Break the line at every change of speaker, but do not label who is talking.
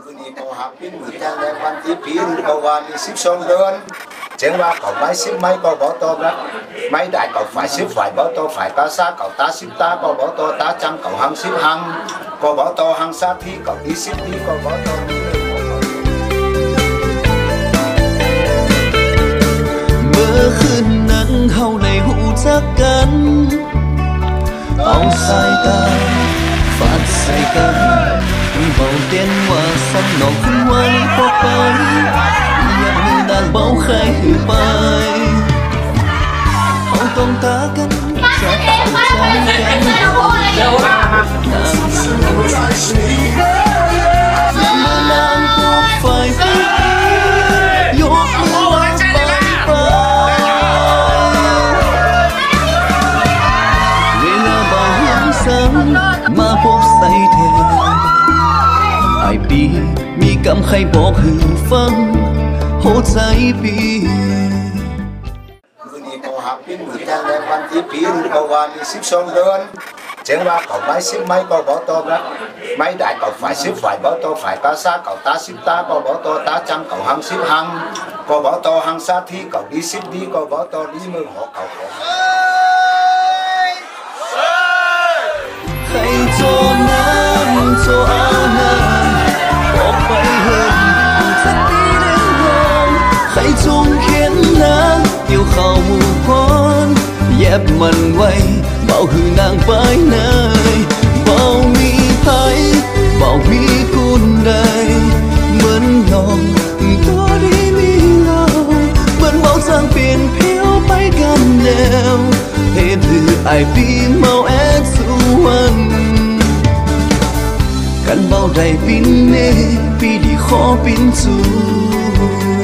มือนี้ก็หักปิ้นมือแจ้งแรงวันที่ปีนก็ว่ามี12 เดือนเจ้าว่าเขาไม่10 ไม้ก็บ่ตอบรับไม่ได้ก็ฝ่าย10 ฝ่ายบ่ตอฝ่ายกาซาเขาตา10 ตาก็บ่ตอตาจังเขาหัง10 หังก็บ่ตอหังซาที่เขาดี10 ดีก็บ่ตอ
เมื่อคืนนั้นเฮาได้หูจักกันเอาสายตาฟาดใส่กันเบาเต้นว่าสำนองขึ้นไว้พอไปอยากมีด่านเบาใครหือไปเอาต้องตากันจะตามใจกันนางสู้ใจเมื่อนางพบไฟฟ้ายกมือไปมาพบใส่แทนไอปีมีกำใครบอกหือฟังโหใจปี
มือนี้ก็หักปิ้นมือแจ้งแรงวันที่ปีนก็ว่ามี12 เดือนเจ้าว่าเขาไม่10 ไม้ก็บ่ตอบรับไม่ได้ก็ฝ่าย10 ฝ่ายบ่ตอฝ่ายกาซาเขาตา10 ตาก็บ่ตอตาจังเขาหัง10 หังก็บ่ตอหังซาที่เขาดี10 ดีก็บ่ตอดีมือหอกเขา
ใครโจน้ำโจเอาน้ำบอกไปเหินสักทีเดินทางใครจงเขียนน้ำเกี่ยวเข้าหมู่พรแยบมันไว้เบาหือนางไปไหนเบามีไผเบามีกุนใดเหมือนน้องตัวดีมีเราเหมือนเบาสร้างเปลี่ยนเพียวไปกันแล้วเหตุหรือไอปีเมาแอดสู่วันกันเบาได้ปินเนปีดีขอปินสู่